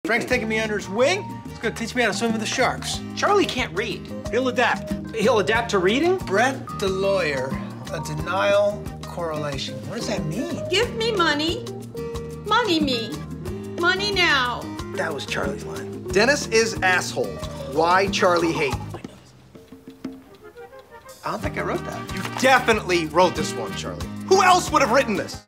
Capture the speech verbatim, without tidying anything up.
Frank's taking me under his wing. He's gonna teach me how to swim with the sharks. Charlie can't read. He'll adapt. He'll adapt to reading? Brett the lawyer, a denial correlation. What does that mean? Give me money. Money me. Money now. That was Charlie's line. Dennis is asshole. Why Charlie hate? I don't think I wrote that. You definitely wrote this one, Charlie. Who else would have written this?